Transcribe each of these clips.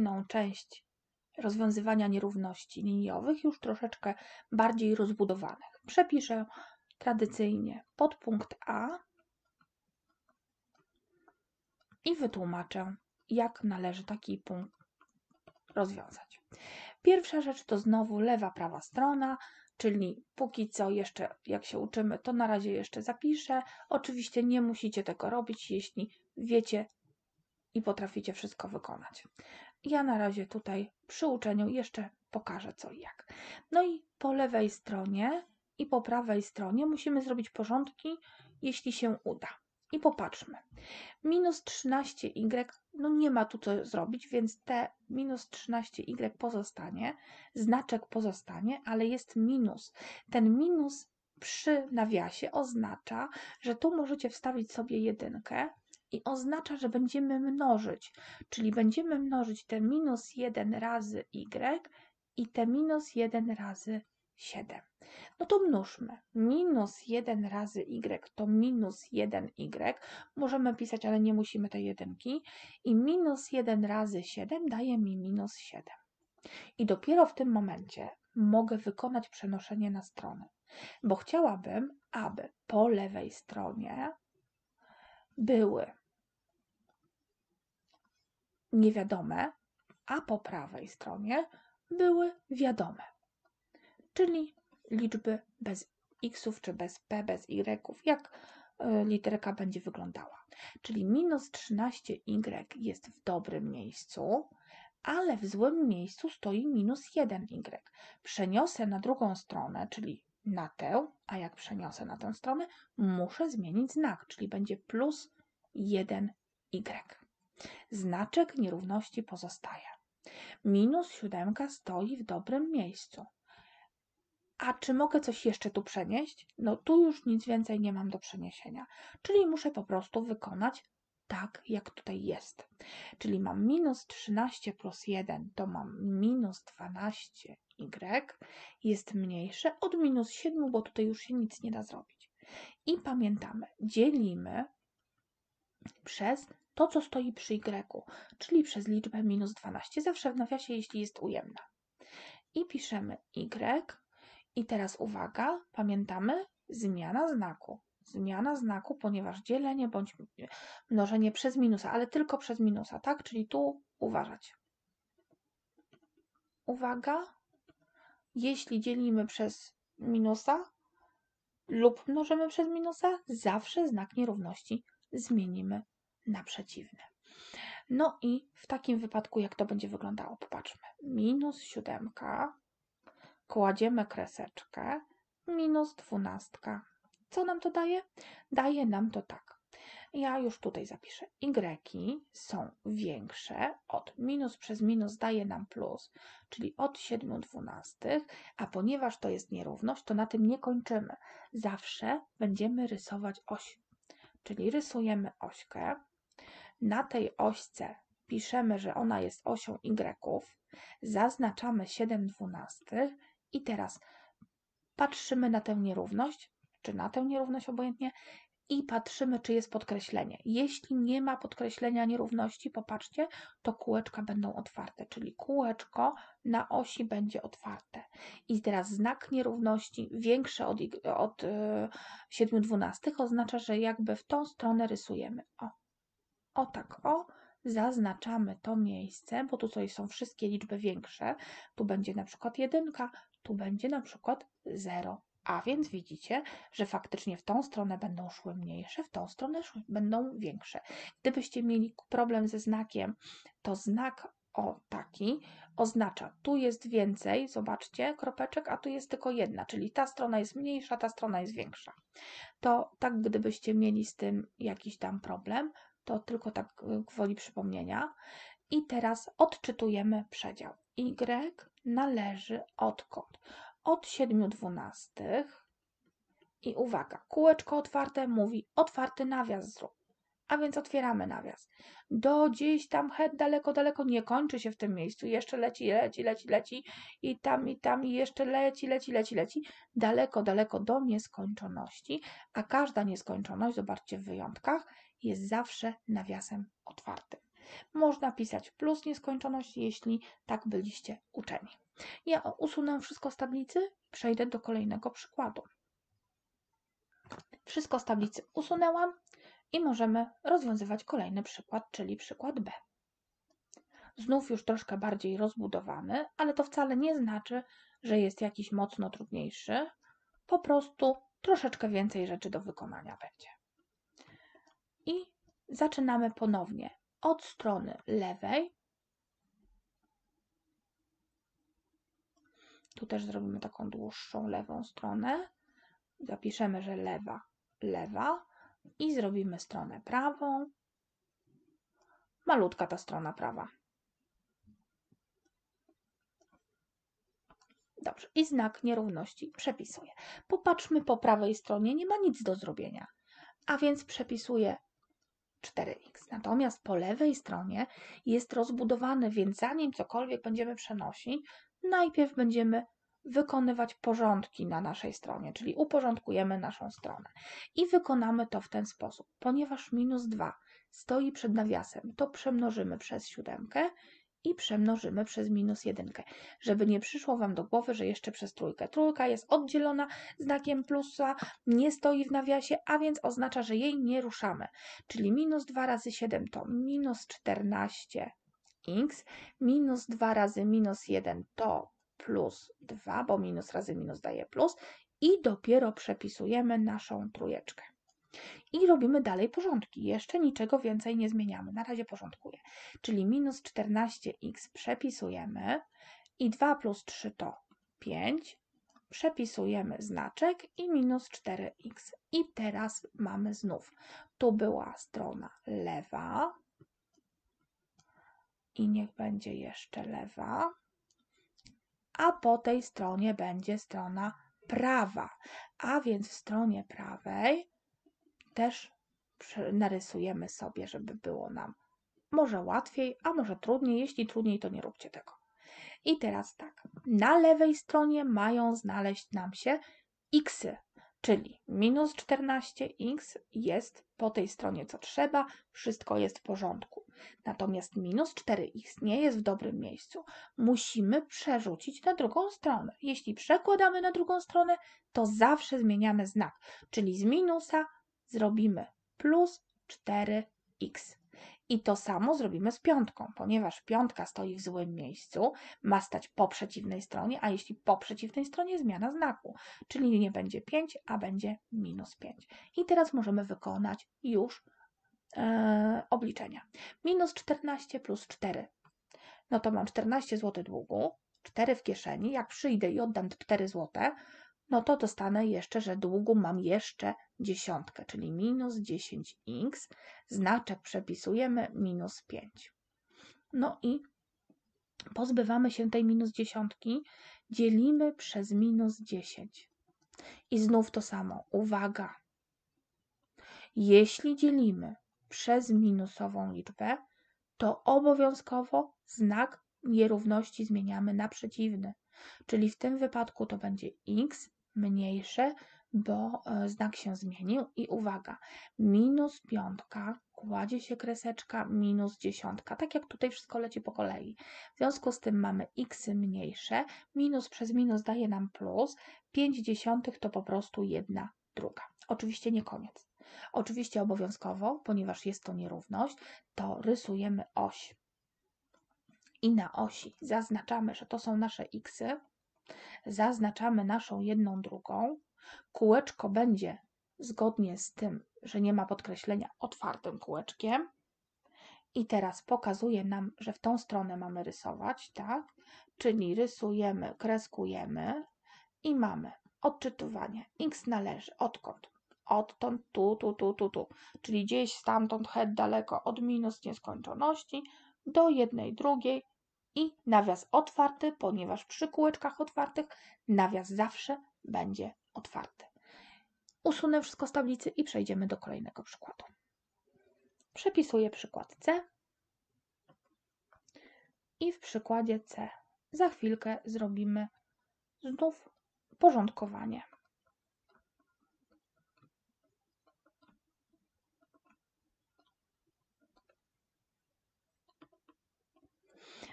kolejną część rozwiązywania nierówności liniowych, już troszeczkę bardziej rozbudowanych. Przepiszę tradycyjnie podpunkt A i wytłumaczę, jak należy taki punkt rozwiązać. Pierwsza rzecz to znowu lewa, prawa strona, czyli póki co jeszcze jak się uczymy, to na razie jeszcze zapiszę. Oczywiście nie musicie tego robić, jeśli wiecie i potraficie wszystko wykonać. Ja na razie tutaj przy uczeniu jeszcze pokażę co i jak. No i po lewej stronie i po prawej stronie musimy zrobić porządki, jeśli się uda. I popatrzmy. Minus 13y, no nie ma tu co zrobić, więc te minus 13y pozostanie, znaczek pozostanie, ale jest minus. Ten minus przy nawiasie oznacza, że tu możecie wstawić sobie jedynkę i oznacza, że będziemy mnożyć, czyli będziemy mnożyć te minus 1 razy y i te minus 1 razy 7. No to mnóżmy. Minus 1 razy y to minus 1y. Możemy pisać, ale nie musimy tej jedynki. I minus 1 razy 7 daje mi minus 7. I dopiero w tym momencie mogę wykonać przenoszenie na stronę, bo chciałabym, aby po lewej stronie były niewiadome, a po prawej stronie były wiadome, czyli liczby bez x'ów, czy bez p, bez y'ów, jak literka będzie wyglądała. Czyli minus 13y jest w dobrym miejscu, ale w złym miejscu stoi minus 1y. Przeniosę na drugą stronę, czyli na tę, a jak przeniosę na tę stronę, muszę zmienić znak, czyli będzie plus 1y. Znaczek nierówności pozostaje. Minus 7 stoi w dobrym miejscu. A czy mogę coś jeszcze tu przenieść? No tu już nic więcej nie mam do przeniesienia, czyli muszę po prostu wykonać tak, jak tutaj jest. Czyli mam minus 13 plus 1, to mam minus 12y, jest mniejsze od minus 7, bo tutaj już się nic nie da zrobić. I pamiętamy, dzielimy przez to, co stoi przy y, czyli przez liczbę minus 12, zawsze w nawiasie, jeśli jest ujemna. I piszemy y. I teraz uwaga, pamiętamy, zmiana znaku. Zmiana znaku, ponieważ dzielenie bądź mnożenie przez minusa, ale tylko przez minusa, tak? Czyli tu uważać. Uwaga, jeśli dzielimy przez minusa lub mnożymy przez minusa, zawsze znak nierówności zmienimy na przeciwny. No i w takim wypadku, jak to będzie wyglądało? Popatrzmy. Minus 7, kładziemy kreseczkę, minus 12. Co nam to daje? Daje nam to tak. Ja już tutaj zapiszę. Y są większe od minus przez minus daje nam plus, czyli od 7/12, a ponieważ to jest nierówność, to na tym nie kończymy. Zawsze będziemy rysować oś, czyli rysujemy ośkę. Na tej ośce piszemy, że ona jest osią y, zaznaczamy 7/12 i teraz patrzymy na tę nierówność, czy na tę nierówność obojętnie, i patrzymy, czy jest podkreślenie. Jeśli nie ma podkreślenia nierówności, popatrzcie, to kółeczka będą otwarte, czyli kółeczko na osi będzie otwarte. I teraz znak nierówności większy od 7/12 oznacza, że jakby w tą stronę rysujemy. O tak, zaznaczamy to miejsce, bo tutaj są wszystkie liczby większe. Tu będzie na przykład 1, tu będzie na przykład 0. A więc widzicie, że faktycznie w tą stronę będą szły mniejsze, w tą stronę będą większe. Gdybyście mieli problem ze znakiem, to znak taki oznacza, tu jest więcej, zobaczcie, kropeczek, a tu jest tylko jedna, czyli ta strona jest mniejsza, ta strona jest większa. To tak, gdybyście mieli z tym jakiś tam problem, to tylko tak gwoli przypomnienia. I teraz odczytujemy przedział. Y należy odkąd? Od 7/12. I uwaga, kółeczko otwarte mówi otwarty nawias zrób. A więc otwieramy nawias. Do gdzieś tam daleko, daleko nie kończy się w tym miejscu. Jeszcze leci. I tam i jeszcze leci. Daleko, daleko do nieskończoności. A każda nieskończoność, zobaczcie w wyjątkach, jest zawsze nawiasem otwartym. Można pisać plus nieskończoności, jeśli tak byliście uczeni. Ja usunę wszystko z tablicy i przejdę do kolejnego przykładu. Wszystko z tablicy usunęłam i możemy rozwiązywać kolejny przykład, czyli przykład B. Znów już troszkę bardziej rozbudowany, ale to wcale nie znaczy, że jest jakiś mocno trudniejszy. Po prostu troszeczkę więcej rzeczy do wykonania będzie. I zaczynamy ponownie od strony lewej. Tu też zrobimy taką dłuższą lewą stronę. Zapiszemy, że lewa, lewa i zrobimy stronę prawą. Malutka ta strona prawa. Dobrze, i znak nierówności przepisuję. Popatrzmy po prawej stronie, nie ma nic do zrobienia, a więc przepisuję 4x. Natomiast po lewej stronie jest rozbudowany, więc zanim cokolwiek będziemy przenosić, najpierw będziemy wykonywać porządki na naszej stronie, czyli uporządkujemy naszą stronę. I wykonamy to w ten sposób. Ponieważ minus 2 stoi przed nawiasem, to przemnożymy przez 7 i przemnożymy przez minus 1, żeby nie przyszło Wam do głowy, że jeszcze przez trójkę. Trójka jest oddzielona znakiem plusa, nie stoi w nawiasie, a więc oznacza, że jej nie ruszamy. Czyli minus 2 razy 7 to minus 14x, minus 2 razy minus 1 to plus 2, bo minus razy minus daje plus i dopiero przepisujemy naszą trójeczkę. I robimy dalej porządki. Jeszcze niczego więcej nie zmieniamy. Na razie porządkuję. Czyli minus 14x przepisujemy i 2 plus 3 to 5. Przepisujemy znaczek i minus 4x. I teraz mamy znów. Tu była strona lewa. I niech będzie jeszcze lewa. A po tej stronie będzie strona prawa. A więc w stronie prawej też narysujemy sobie, żeby było nam może łatwiej, a może trudniej. Jeśli trudniej, to nie róbcie tego. I teraz tak, na lewej stronie mają znaleźć nam się xy, czyli minus 14x jest po tej stronie co trzeba, wszystko jest w porządku. Natomiast minus 4x nie jest w dobrym miejscu. Musimy przerzucić na drugą stronę. Jeśli przekładamy na drugą stronę, to zawsze zmieniamy znak, czyli z minusa zrobimy plus 4x. I to samo zrobimy z piątką, ponieważ piątka stoi w złym miejscu, ma stać po przeciwnej stronie, a jeśli po przeciwnej stronie zmiana znaku, czyli nie będzie 5, a będzie minus 5. I teraz możemy wykonać już obliczenia. Minus 14 plus 4. No to mam 14 zł długu, 4 w kieszeni. Jak przyjdę i oddam 4 zł, no to dostanę jeszcze, że długu mam jeszcze dziesiątkę, czyli minus 10x, znaczek przepisujemy minus 5. No i pozbywamy się tej minus dziesiątki, dzielimy przez minus 10. I znów to samo, uwaga, jeśli dzielimy przez minusową liczbę, to obowiązkowo znak nierówności zmieniamy na przeciwny, czyli w tym wypadku to będzie x mniejsze, bo znak się zmienił i uwaga, minus piątka, kładzie się kreseczka, minus dziesiątka, tak jak tutaj wszystko leci po kolei. W związku z tym mamy x mniejsze, minus przez minus daje nam plus, 5/10 to po prostu 1/2. Oczywiście nie koniec. Oczywiście obowiązkowo, ponieważ jest to nierówność, to rysujemy oś. I na osi zaznaczamy, że to są nasze xy, zaznaczamy naszą 1/2. Kółeczko będzie zgodnie z tym, że nie ma podkreślenia, otwartym kółeczkiem. I teraz pokazuje nam, że w tą stronę mamy rysować, tak? Czyli rysujemy, kreskujemy i mamy odczytywanie. X należy odkąd? Odtąd, tu. Czyli gdzieś stamtąd, daleko od minus nieskończoności do 1/2 i nawias otwarty, ponieważ przy kółeczkach otwartych nawias zawsze będzie otwarty. Usunę wszystko z tablicy i przejdziemy do kolejnego przykładu. Przepisuję przykład C i w przykładzie C za chwilkę zrobimy znów porządkowanie.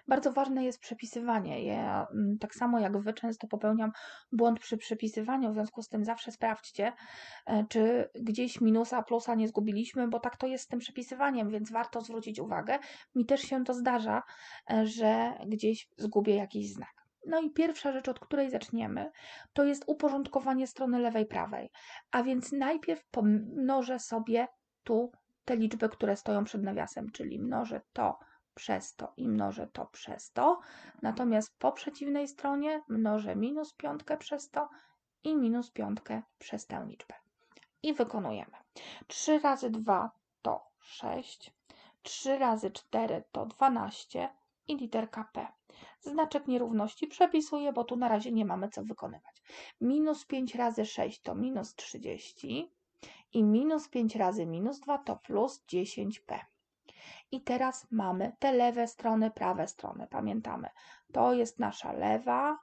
Bardzo ważne jest przepisywanie. Ja, tak samo jak Wy, często popełniam błąd przy przepisywaniu, w związku z tym zawsze sprawdźcie, czy gdzieś minusa, plusa nie zgubiliśmy, bo tak to jest z tym przepisywaniem, więc warto zwrócić uwagę. Mi też się to zdarza, że gdzieś zgubię jakiś znak. No i pierwsza rzecz, od której zaczniemy, to jest uporządkowanie strony lewej, prawej. A więc najpierw pomnożę sobie tu te liczby, które stoją przed nawiasem, czyli mnożę to przez to i mnożę to przez to. Natomiast po przeciwnej stronie mnożę -5 przez to i -5 przez tę liczbę. I wykonujemy. 3 razy 2 to 6, 3 razy 4 to 12 i literka P. Znaczek nierówności przepisuję, bo tu na razie nie mamy co wykonywać. -5 razy 6 to -30 i -5 razy -2 to +10P. I teraz mamy te lewe strony, prawe strony. Pamiętamy, to jest nasza lewa.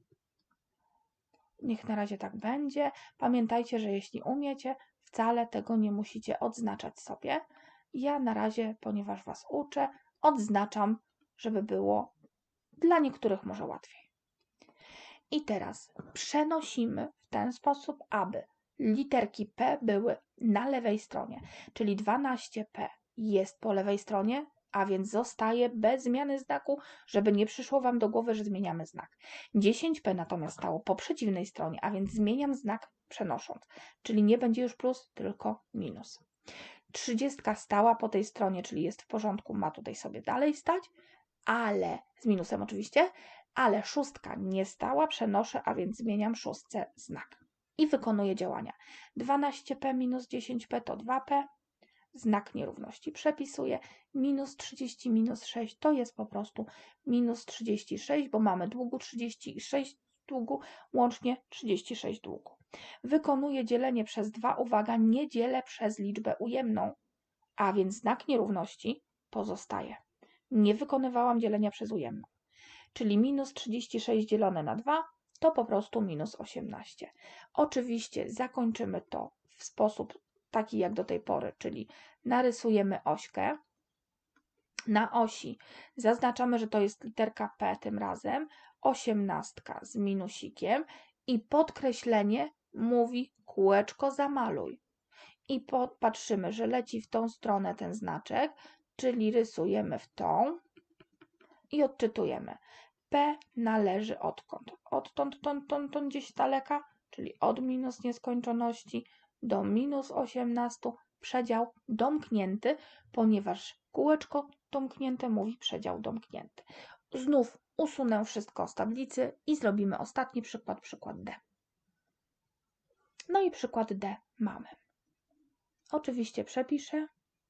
Niech na razie tak będzie. Pamiętajcie, że jeśli umiecie, wcale tego nie musicie odznaczać sobie. Ja na razie, ponieważ Was uczę, odznaczam, żeby było dla niektórych może łatwiej. I teraz przenosimy w ten sposób, aby literki P były na lewej stronie, czyli 12P jest po lewej stronie, a więc zostaje bez zmiany znaku, żeby nie przyszło Wam do głowy, że zmieniamy znak. 10P natomiast stało po przeciwnej stronie, a więc zmieniam znak przenosząc, czyli nie będzie już plus, tylko minus. 30 stała po tej stronie, czyli jest w porządku, ma tutaj sobie dalej stać, ale z minusem oczywiście, ale 6 nie stała, przenoszę, a więc zmieniam 6 znak i wykonuję działania. 12P minus 10P to 2P, znak nierówności przepisuję, -30 minus 6 to jest po prostu -36, bo mamy długu 36 długu, łącznie 36 długu. Wykonuję dzielenie przez 2, uwaga, nie dzielę przez liczbę ujemną, a więc znak nierówności pozostaje. Nie wykonywałam dzielenia przez ujemną, czyli -36 dzielone na 2 to po prostu -18. Oczywiście zakończymy to w sposób taki jak do tej pory, czyli narysujemy ośkę. Na osi zaznaczamy, że to jest literka P tym razem, 18 z minusikiem i podkreślenie mówi kółeczko zamaluj. I patrzymy, że leci w tą stronę ten znaczek, czyli rysujemy w tą i odczytujemy. P należy odkąd? Odtąd, gdzieś daleka, czyli od minus nieskończoności do -18, przedział domknięty, ponieważ kółeczko domknięte mówi przedział domknięty. Znów usunę wszystko z tablicy i zrobimy ostatni przykład, przykład D. No i przykład D mamy. Oczywiście przepiszę.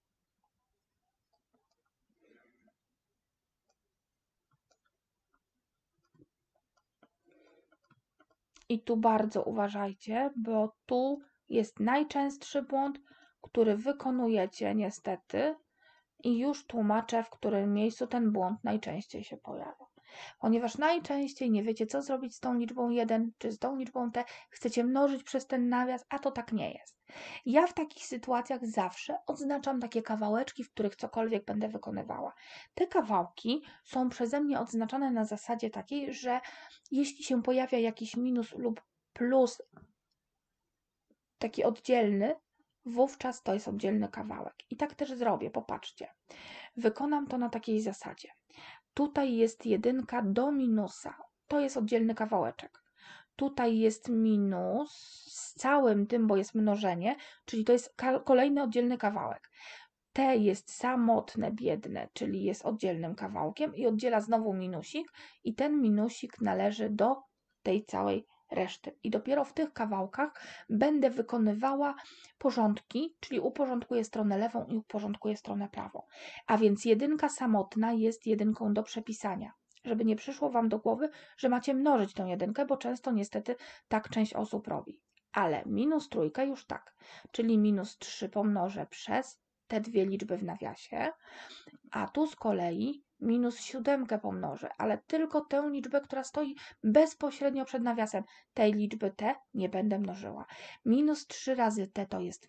I tu bardzo uważajcie, bo tu jest najczęstszy błąd, który wykonujecie niestety i już tłumaczę, w którym miejscu ten błąd najczęściej się pojawia. Ponieważ najczęściej nie wiecie, co zrobić z tą liczbą 1 czy z tą liczbą t, chcecie mnożyć przez ten nawias, a to tak nie jest. Ja w takich sytuacjach zawsze odznaczam takie kawałeczki, w których cokolwiek będę wykonywała. Te kawałki są przeze mnie odznaczone na zasadzie takiej, że jeśli się pojawia jakiś minus lub plus taki oddzielny, wówczas to jest oddzielny kawałek. I tak też zrobię, popatrzcie. Wykonam to na takiej zasadzie. Tutaj jest 1 do minusa, to jest oddzielny kawałeczek. Tutaj jest minus z całym tym, bo jest mnożenie, czyli to jest kolejny oddzielny kawałek. T jest samotne, biedne, czyli jest oddzielnym kawałkiem i oddziela znowu minusik i ten minusik należy do tej całej reszty. I dopiero w tych kawałkach będę wykonywała porządki, czyli uporządkuję stronę lewą i uporządkuję stronę prawą. A więc 1 samotna jest 1 do przepisania. Żeby nie przyszło Wam do głowy, że macie mnożyć tą 1, bo często niestety tak część osób robi. Ale -3 już tak, czyli -3 pomnożę przez te dwie liczby w nawiasie, a tu z kolei -7 pomnożę, ale tylko tę liczbę, która stoi bezpośrednio przed nawiasem. Tej liczby t nie będę mnożyła. -3 razy t to jest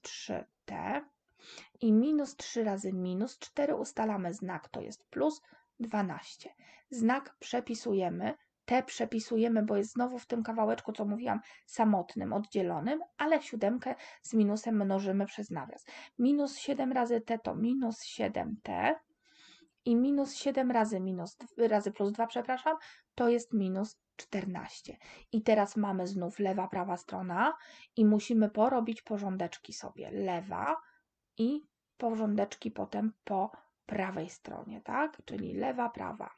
-3t i -3 razy -4 ustalamy znak, to jest plus, 12. Znak przepisujemy. T przepisujemy, bo jest znowu w tym kawałeczku, co mówiłam, samotnym, oddzielonym, ale 7 z minusem mnożymy przez nawias. Minus 7 razy T to minus 7T i minus 7 razy plus 2, przepraszam, to jest minus 14. I teraz mamy znów lewa, prawa strona i musimy porobić porządeczki sobie. Lewa i porządeczki potem po prawej stronie, tak? Czyli lewa, prawa.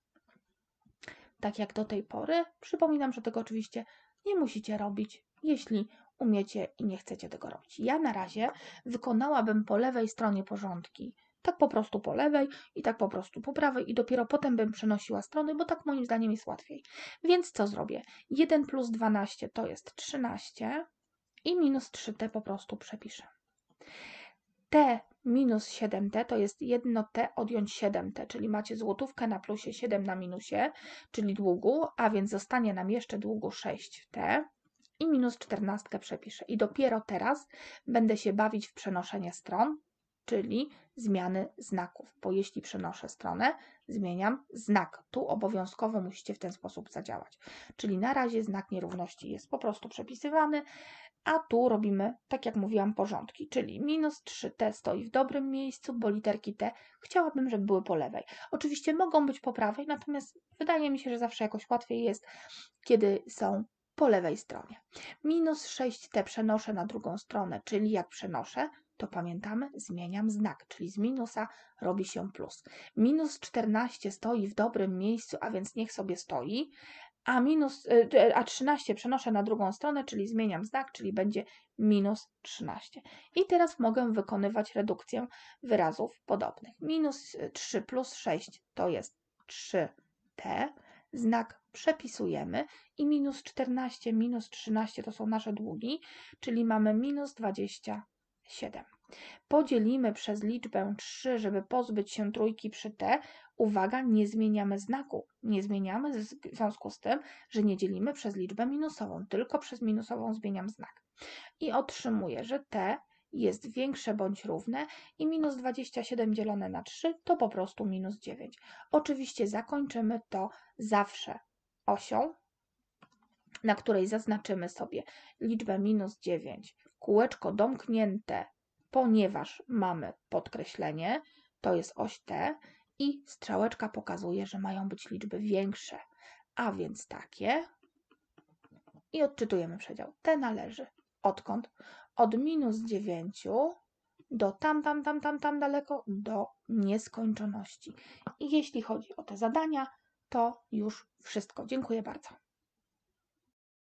Tak jak do tej pory. Przypominam, że tego oczywiście nie musicie robić, jeśli umiecie i nie chcecie tego robić. Ja na razie wykonałabym po lewej stronie porządki. Tak po prostu po lewej i tak po prostu po prawej i dopiero potem bym przenosiła strony, bo tak moim zdaniem jest łatwiej. Więc co zrobię? 1 plus 12 to jest 13 i minus 3t po prostu przepiszę. T minus 7t to jest 1t odjąć 7t, czyli macie złotówkę na plusie, 7 na minusie, czyli długu, a więc zostanie nam jeszcze długu 6t i minus 14 przepiszę. I dopiero teraz będę się bawić w przenoszenie stron, czyli zmiany znaków, bo jeśli przenoszę stronę, zmieniam znak. Tu obowiązkowo musicie w ten sposób zadziałać. Czyli na razie znak nierówności jest po prostu przepisywany, a tu robimy, tak jak mówiłam, porządki, czyli minus 3t stoi w dobrym miejscu, bo literki t chciałabym, żeby były po lewej. Oczywiście mogą być po prawej, natomiast wydaje mi się, że zawsze jakoś łatwiej jest, kiedy są po lewej stronie. Minus 6t przenoszę na drugą stronę, czyli jak przenoszę, to pamiętamy, zmieniam znak, czyli z minusa robi się plus. Minus 14 stoi w dobrym miejscu, a więc niech sobie stoi, a 13 przenoszę na drugą stronę, czyli zmieniam znak, czyli będzie minus 13. I teraz mogę wykonywać redukcję wyrazów podobnych. Minus 3 plus 6 to jest 3t, znak przepisujemy i minus 14, minus 13 to są nasze długi, czyli mamy minus 27. Podzielimy przez liczbę 3, żeby pozbyć się trójki przy t. Uwaga, nie zmieniamy znaku. Nie zmieniamy w związku z tym, że nie dzielimy przez liczbę minusową, tylko przez minusową zmieniam znak. I otrzymuję, że t jest większe bądź równe i minus 27 dzielone na 3 to po prostu minus 9. Oczywiście zakończymy to zawsze osią, na której zaznaczymy sobie liczbę minus 9, kółeczko domknięte, ponieważ mamy podkreślenie, to jest oś T i strzałeczka pokazuje, że mają być liczby większe, a więc takie i odczytujemy przedział. T należy odkąd? Od minus 9 do tam daleko, do nieskończoności. I jeśli chodzi o te zadania, to już wszystko. Dziękuję bardzo.